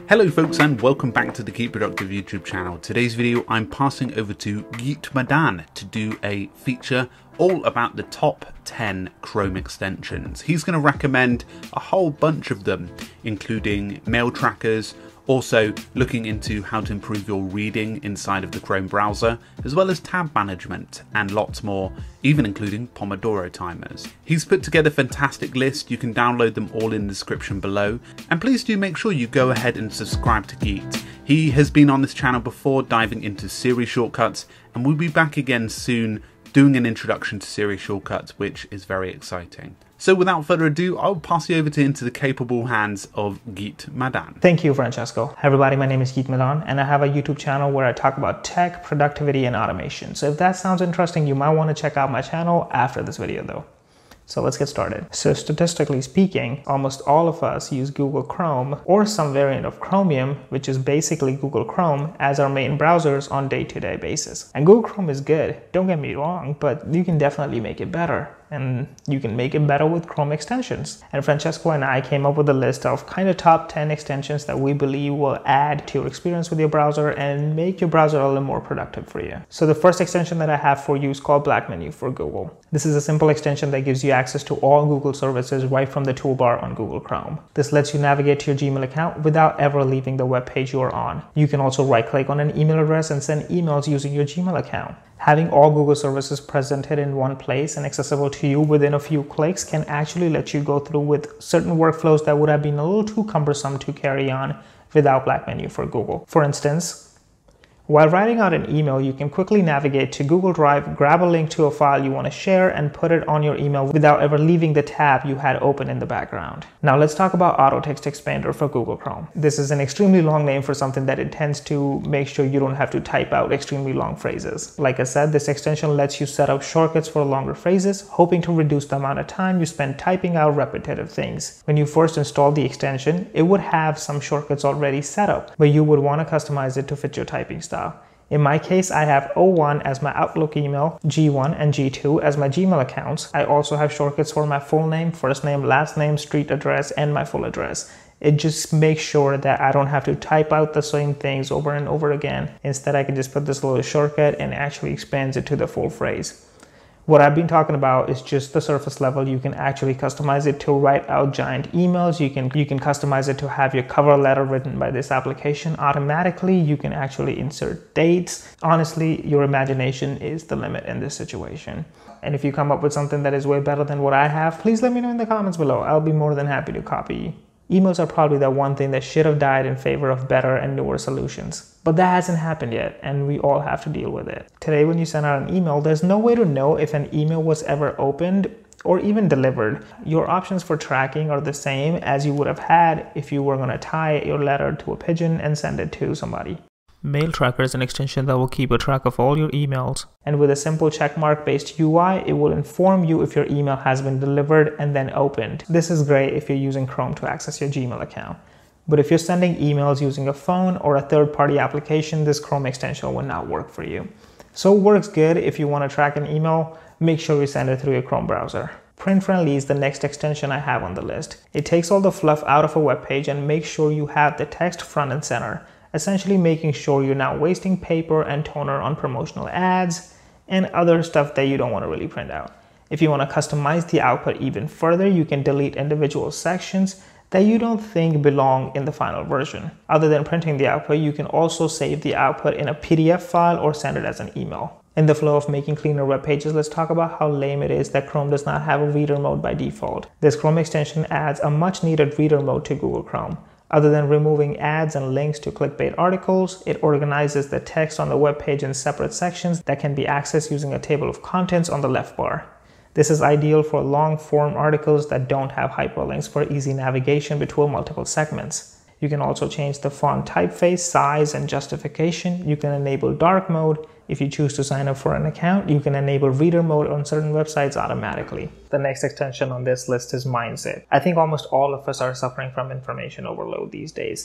Hello folks and welcome back to the Keep Productive YouTube channel. Today's video I'm passing over to Geet Madan to do a feature all about the top 10 Chrome extensions. He's going to recommend a whole bunch of them, including mail trackers, also looking into how to improve your reading inside of the Chrome browser, as well as tab management and lots more, even including Pomodoro timers. He's put together a fantastic list. You can download them all in the description below, and please do make sure you go ahead and subscribe to Geet. He has been on this channel before diving into Siri shortcuts, and we'll be back again soon doing an introduction to Siri shortcuts, which is very exciting. So without further ado, I'll pass you over into the capable hands of Geet Madan. Thank you, Francesco. Hi everybody, my name is Geet Madan and I have a YouTube channel where I talk about tech, productivity, and automation. So if that sounds interesting, you might want to check out my channel after this video though. So let's get started. So statistically speaking, almost all of us use Google Chrome or some variant of Chromium, which is basically Google Chrome, as our main browsers on a day-to-day basis. And Google Chrome is good, don't get me wrong, but you can definitely make it better. And you can make it better with Chrome extensions. And Francesco and I came up with a list of kind of top 10 extensions that we believe will add to your experience with your browser and make your browser a little more productive for you. So the first extension that I have for you is called Black Menu for Google. This is a simple extension that gives you access to all Google services right from the toolbar on Google Chrome. This lets you navigate to your Gmail account without ever leaving the web page you are on. You can also right-click on an email address and send emails using your Gmail account. Having all Google services presented in one place and accessible to you within a few clicks can actually let you go through with certain workflows that would have been a little too cumbersome to carry on without Black Menu for Google. For instance, while writing out an email, you can quickly navigate to Google Drive, grab a link to a file you want to share, and put it on your email without ever leaving the tab you had open in the background. Now let's talk about Auto Text Expander for Google Chrome. This is an extremely long name for something that intends to make sure you don't have to type out extremely long phrases. Like I said, this extension lets you set up shortcuts for longer phrases, hoping to reduce the amount of time you spend typing out repetitive things. When you first install the extension, it would have some shortcuts already set up, but you would want to customize it to fit your typing style. In my case, I have O1 as my Outlook email, G1 and G2 as my Gmail accounts. I also have shortcuts for my full name, first name, last name, street address, and my full address. It just makes sure that I don't have to type out the same things over and over again. Instead, I can just put this little shortcut and actually expands it to the full phrase. What I've been talking about is just the surface level. You can actually customize it to write out giant emails. You can customize it to have your cover letter written by this application automatically. You can actually insert dates. Honestly, your imagination is the limit in this situation. And if you come up with something that is way better than what I have, please let me know in the comments below. I'll be more than happy to copy. Emails are probably the one thing that should have died in favor of better and newer solutions. But that hasn't happened yet, and we all have to deal with it. Today, when you send out an email, there's no way to know if an email was ever opened or even delivered. Your options for tracking are the same as you would have had if you were going to tie your letter to a pigeon and send it to somebody. Mail Tracker is an extension that will keep a track of all your emails. And with a simple checkmark based UI, it will inform you if your email has been delivered and then opened. This is great if you're using Chrome to access your Gmail account. But if you're sending emails using a phone or a third-party application, this Chrome extension will not work for you. So it works good if you want to track an email. Make sure you send it through your Chrome browser. Print Friendly is the next extension I have on the list. It takes all the fluff out of a web page and makes sure you have the text front and center, essentially making sure you're not wasting paper and toner on promotional ads and other stuff that you don't want to really print out. If you want to customize the output even further, you can delete individual sections that you don't think belong in the final version. Other than printing the output, you can also save the output in a PDF file or send it as an email. In the flow of making cleaner web pages, let's talk about how lame it is that Chrome does not have a reader mode by default. This Chrome extension adds a much needed reader mode to Google Chrome. Other than removing ads and links to clickbait articles, it organizes the text on the web page in separate sections that can be accessed using a table of contents on the left bar. This is ideal for long-form articles that don't have hyperlinks for easy navigation between multiple segments. You can also change the font typeface, size, and justification. You can enable dark mode. If you choose to sign up for an account, you can enable reader mode on certain websites automatically. The next extension on this list is Mindset. I think almost all of us are suffering from information overload these days.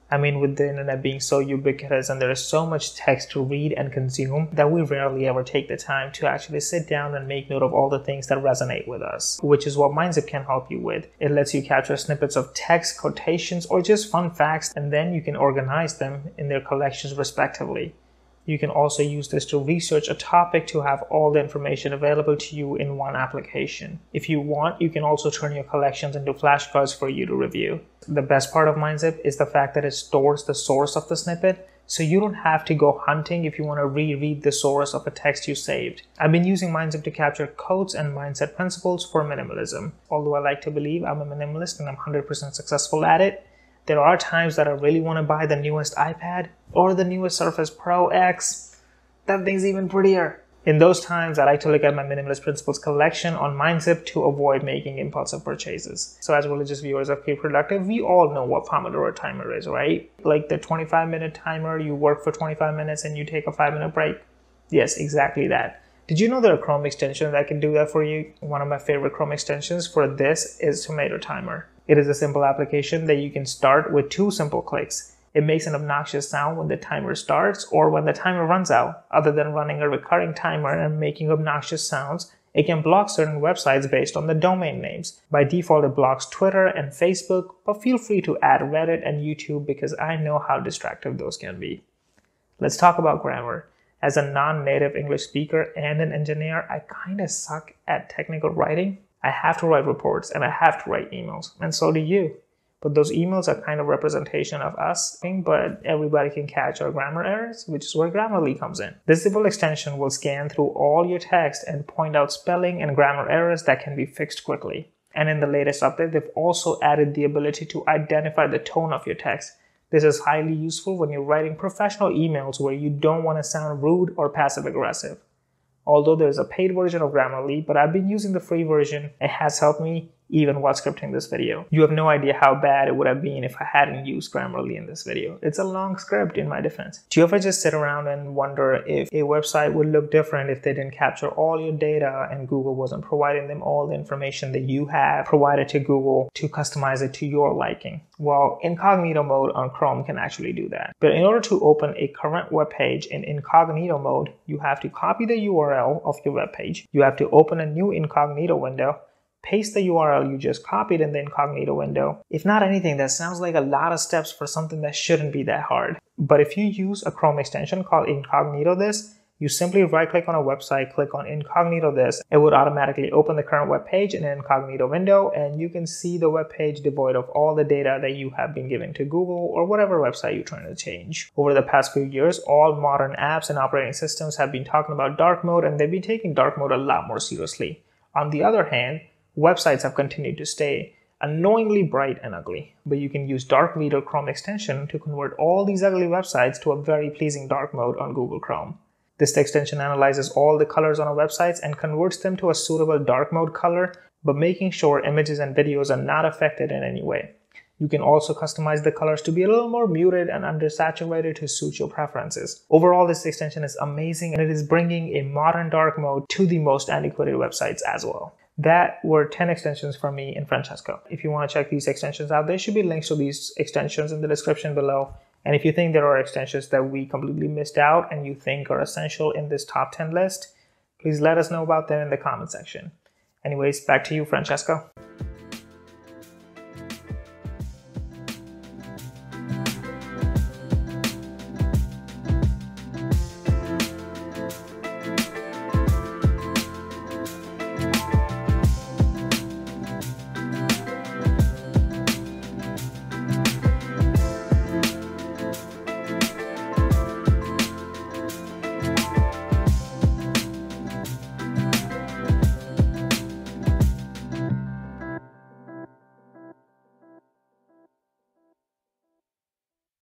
I mean, with the internet being so ubiquitous and there is so much text to read and consume that we rarely ever take the time to actually sit down and make note of all the things that resonate with us, which is what MindZip can help you with. It lets you capture snippets of text, quotations, or just fun facts, and then you can organize them in their collections respectively. You can also use this to research a topic to have all the information available to you in one application. If you want, you can also turn your collections into flashcards for you to review. The best part of MindZip is the fact that it stores the source of the snippet, so you don't have to go hunting if you want to reread the source of a text you saved. I've been using MindZip to capture quotes and mindset principles for minimalism. Although I like to believe I'm a minimalist and I'm 100% successful at it, there are times that I really want to buy the newest iPad or the newest Surface Pro X. That thing's even prettier. In those times, I like to look at my Minimalist Principles collection on MindZip to avoid making impulsive purchases. So as religious viewers of Keep Productive, we all know what Pomodoro timer is, right? Like the 25-minute timer, you work for 25 minutes and you take a 5-minute break. Yes, exactly that. Did you know there are Chrome extensions that can do that for you? One of my favorite Chrome extensions for this is Tomato Timer. It is a simple application that you can start with 2 simple clicks. It makes an obnoxious sound when the timer starts or when the timer runs out. Other than running a recurring timer and making obnoxious sounds, it can block certain websites based on the domain names. By default, it blocks Twitter and Facebook, but feel free to add Reddit and YouTube because I know how distracting those can be. Let's talk about grammar. As a non-native English speaker and an engineer, I kind of suck at technical writing. I have to write reports and I have to write emails, and so do you. But those emails are kind of representation of us, but everybody can catch our grammar errors, which is where Grammarly comes in. This simple extension will scan through all your text and point out spelling and grammar errors that can be fixed quickly. And in the latest update, they've also added the ability to identify the tone of your text. This is highly useful when you're writing professional emails where you don't want to sound rude or passive-aggressive. Although there's a paid version of Grammarly, but I've been using the free version. It has helped me even while scripting this video. You have no idea how bad it would have been if I hadn't used Grammarly in this video. It's a long script in my defense. Do you ever just sit around and wonder if a website would look different if they didn't capture all your data and Google wasn't providing them all the information that you have provided to Google to customize it to your liking? Well, incognito mode on Chrome can actually do that. But in order to open a current web page in incognito mode, you have to copy the URL of your web page. You have to open a new incognito window, paste the URL you just copied in the incognito window. If not anything, that sounds like a lot of steps for something that shouldn't be that hard. But if you use a Chrome extension called Incognito This, you simply right-click on a website, click on Incognito This. It would automatically open the current web page in an incognito window, and you can see the web page devoid of all the data that you have been giving to Google or whatever website you're trying to change. Over the past few years, all modern apps and operating systems have been talking about dark mode, and they've been taking dark mode a lot more seriously. On the other hand, websites have continued to stay annoyingly bright and ugly, but you can use Dark Leader Chrome extension to convert all these ugly websites to a very pleasing dark mode on Google Chrome. This extension analyzes all the colors on our websites and converts them to a suitable dark mode color, but making sure images and videos are not affected in any way. You can also customize the colors to be a little more muted and undersaturated to suit your preferences. Overall, this extension is amazing and it is bringing a modern dark mode to the most antiquated websites as well. That were 10 extensions from me and Francesco. If you want to check these extensions out, there should be links to these extensions in the description below. And if you think there are extensions that we completely missed out and you think are essential in this top 10 list, please let us know about them in the comment section. Anyways, back to you, Francesco.